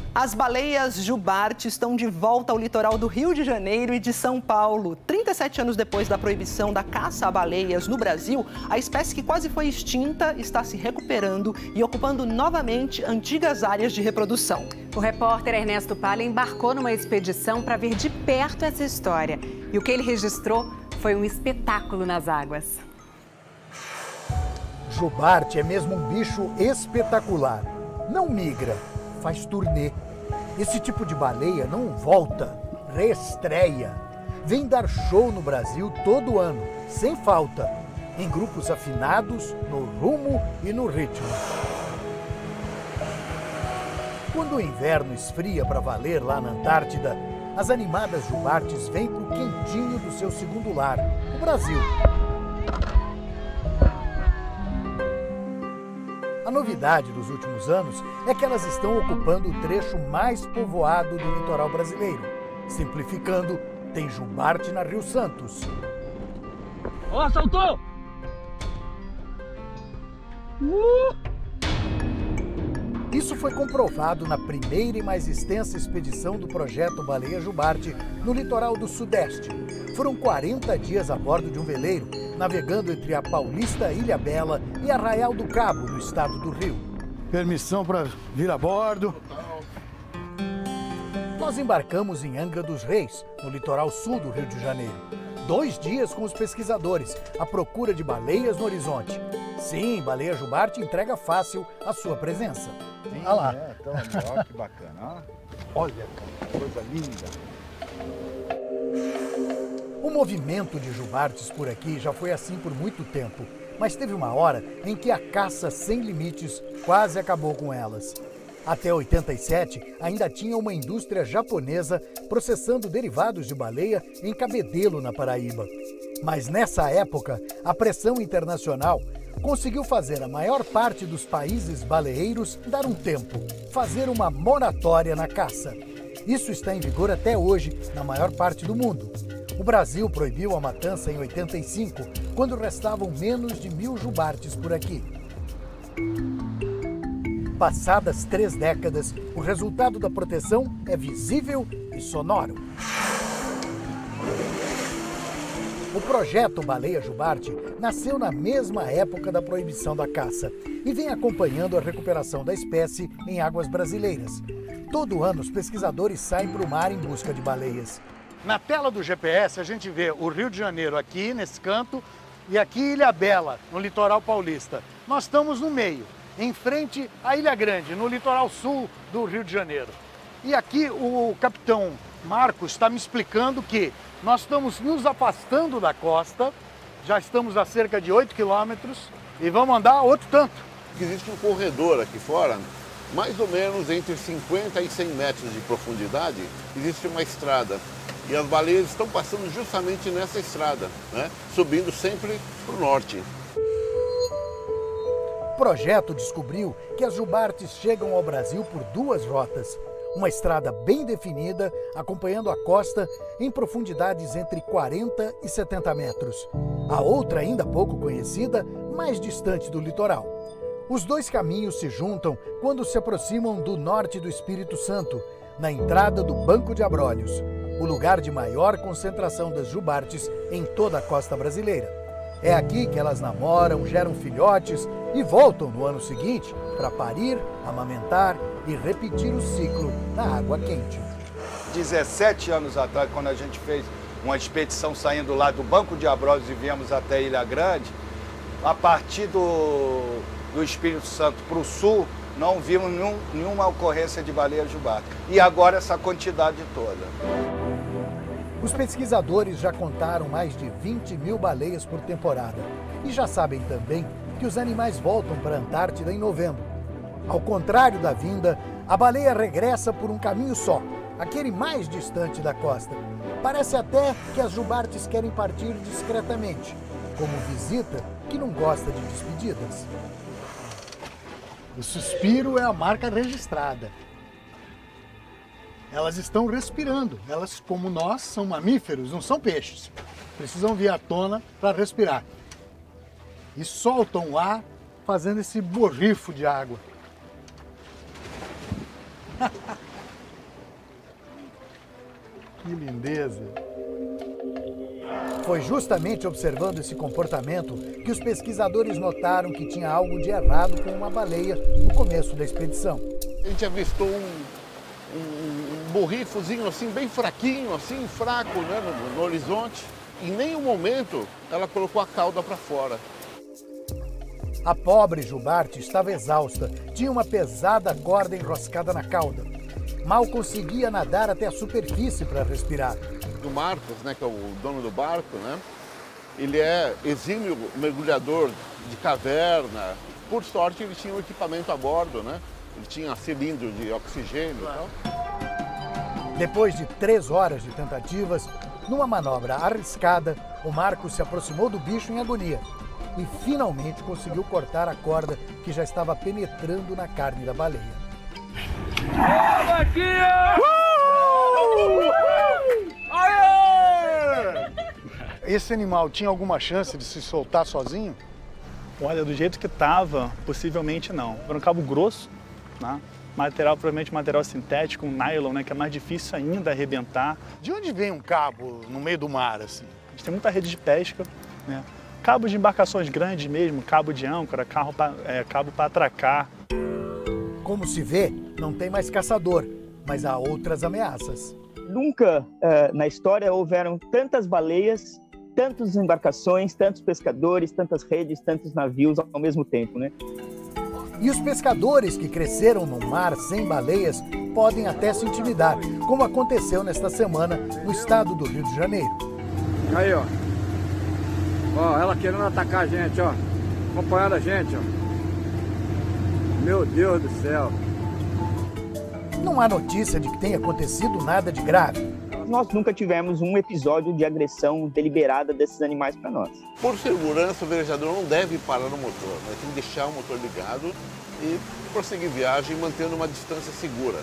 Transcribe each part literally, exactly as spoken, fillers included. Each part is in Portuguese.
As baleias jubarte estão de volta ao litoral do Rio de Janeiro e de São Paulo. trinta e sete anos depois da proibição da caça a baleias no Brasil, a espécie que quase foi extinta está se recuperando e ocupando novamente antigas áreas de reprodução. O repórter Ernesto Palha embarcou numa expedição para ver de perto essa história. E o que ele registrou foi um espetáculo nas águas. Jubarte é mesmo um bicho espetacular. Não migra, faz turnê. Esse tipo de baleia não volta, reestreia. Vem dar show no Brasil todo ano, sem falta, em grupos afinados, no rumo e no ritmo. Quando o inverno esfria para valer lá na Antártida, as animadas jubartes vêm para o quentinho do seu segundo lar, o Brasil. A novidade dos últimos anos é que elas estão ocupando o trecho mais povoado do litoral brasileiro. Simplificando, tem jubarte na Rio Santos. Ó, oh, saltou! Uh! Isso foi comprovado na primeira e mais extensa expedição do projeto Baleia Jubarte no litoral do Sudeste. Foram quarenta dias a bordo de um veleiro, navegando entre a paulista Ilhabela e Arraial do Cabo, no estado do Rio. Permissão para vir a bordo. Nós embarcamos em Angra dos Reis, no litoral sul do Rio de Janeiro. Dois dias com os pesquisadores, à procura de baleias no horizonte. Sim, baleia jubarte entrega fácil a sua presença. Sim, olha lá. É, então, ó, que bacana. Olha, que coisa linda. O movimento de jubartes por aqui já foi assim por muito tempo, mas teve uma hora em que a caça sem limites quase acabou com elas. Até oitenta e sete, ainda tinha uma indústria japonesa processando derivados de baleia em Cabedelo, na Paraíba. Mas nessa época, a pressão internacional conseguiu fazer a maior parte dos países baleeiros dar um tempo, fazer uma moratória na caça. Isso está em vigor até hoje na maior parte do mundo. O Brasil proibiu a matança em oitenta e cinco, quando restavam menos de mil jubartes por aqui. Passadas três décadas, o resultado da proteção é visível e sonoro. O projeto Baleia Jubarte nasceu na mesma época da proibição da caça e vem acompanhando a recuperação da espécie em águas brasileiras. Todo ano, os pesquisadores saem para o mar em busca de baleias. Na tela do G P S, a gente vê o Rio de Janeiro aqui, nesse canto, e aqui Ilhabela, no litoral paulista. Nós estamos no meio, em frente à Ilha Grande, no litoral sul do Rio de Janeiro. E aqui o capitão Marcos está me explicando que nós estamos nos afastando da costa, já estamos a cerca de oito quilômetros e vamos andar outro tanto. Existe um corredor aqui fora, mais ou menos entre cinquenta e cem metros de profundidade, existe uma estrada. E as baleias estão passando justamente nessa estrada, né? Subindo sempre para o norte. O projeto descobriu que as jubartes chegam ao Brasil por duas rotas. Uma estrada bem definida, acompanhando a costa em profundidades entre quarenta e setenta metros. A outra, ainda pouco conhecida, mais distante do litoral. Os dois caminhos se juntam quando se aproximam do norte do Espírito Santo, na entrada do Banco de Abrolhos, o lugar de maior concentração das jubartes em toda a costa brasileira. É aqui que elas namoram, geram filhotes e voltam no ano seguinte para parir, amamentar e repetir o ciclo na água quente. dezessete anos atrás, quando a gente fez uma expedição saindo lá do Banco de Abrolhos e viemos até Ilha Grande, a partir do, do Espírito Santo para o sul, não vimos nenhum, nenhuma ocorrência de baleia jubarte. E agora essa quantidade toda. Os pesquisadores já contaram mais de vinte mil baleias por temporada e já sabem também que os animais voltam para a Antártida em novembro. Ao contrário da vinda, a baleia regressa por um caminho só, aquele mais distante da costa. Parece até que as jubartes querem partir discretamente, como visita que não gosta de despedidas. O suspiro é a marca registrada. Elas estão respirando. Elas, como nós, são mamíferos, não são peixes. Precisam vir à tona para respirar. E soltam o ar fazendo esse borrifo de água. Que lindeza! Foi justamente observando esse comportamento que os pesquisadores notaram que tinha algo de errado com uma baleia no começo da expedição. A gente avistou um, um, um borrifozinho assim, bem fraquinho, assim, fraco, né, no, no horizonte. Em nenhum momento ela colocou a cauda para fora. A pobre jubarte estava exausta, tinha uma pesada corda enroscada na cauda. Mal conseguia nadar até a superfície para respirar. O Marcos, né, que é o dono do barco, né, ele é exímio mergulhador de caverna. Por sorte, ele tinha um equipamento a bordo, né? Ele tinha cilindro de oxigênio e tal. Depois de três horas de tentativas, numa manobra arriscada, o Marcos se aproximou do bicho em agonia e finalmente conseguiu cortar a corda que já estava penetrando na carne da baleia. Aqui, uh! Esse animal tinha alguma chance de se soltar sozinho? Olha, do jeito que estava, possivelmente não. Era um cabo grosso, né? Material, provavelmente material sintético, um nylon, né? Que é mais difícil ainda arrebentar. De onde vem um cabo no meio do mar, assim? A gente tem muita rede de pesca, né? Cabo de embarcações grandes mesmo, cabo de âncora, carro pra, é, cabo para atracar. Como se vê, não tem mais caçador, mas há outras ameaças. Nunca uh, na história houveram tantas baleias, tantas embarcações, tantos pescadores, tantas redes, tantos navios ao mesmo tempo, né? E os pescadores que cresceram no mar sem baleias podem até se intimidar, como aconteceu nesta semana no estado do Rio de Janeiro. Aí, ó. Ó, ela querendo atacar a gente, ó. Acompanhando a gente, ó. Meu Deus do céu. Não há notícia de que tenha acontecido nada de grave. Nós nunca tivemos um episódio de agressão deliberada desses animais para nós. Por segurança, o velejador não deve parar no motor, né? Tem que deixar o motor ligado e prosseguir viagem mantendo uma distância segura.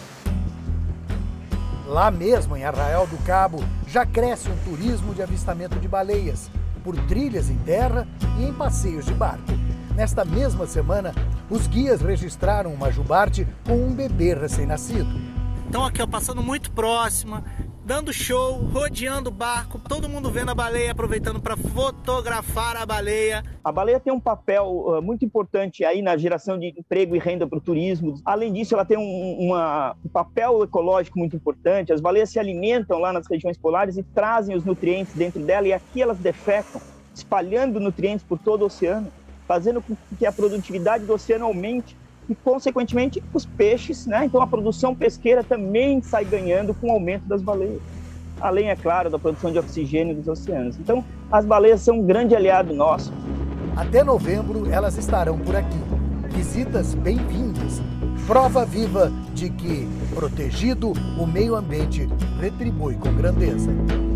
Lá mesmo, em Arraial do Cabo, já cresce um turismo de avistamento de baleias, por trilhas em terra e em passeios de barco. Nesta mesma semana, os guias registraram uma jubarte com um bebê recém-nascido. Então aqui, ó, passando muito próxima, dando show, rodeando o barco, todo mundo vendo a baleia, aproveitando para fotografar a baleia. A baleia tem um papel uh, muito importante aí na geração de emprego e renda para o turismo. Além disso, ela tem um, uma, um papel ecológico muito importante. As baleias se alimentam lá nas regiões polares e trazem os nutrientes dentro dela, e aqui elas defecam, espalhando nutrientes por todo o oceano, fazendo com que a produtividade do oceano aumente e, consequentemente, os peixes, né? Então a produção pesqueira também sai ganhando com o aumento das baleias. Além, é claro, da produção de oxigênio dos oceanos. Então, as baleias são um grande aliado nosso. Até novembro, elas estarão por aqui. Visitas bem-vindas. Prova viva de que, protegido, o meio ambiente retribui com grandeza.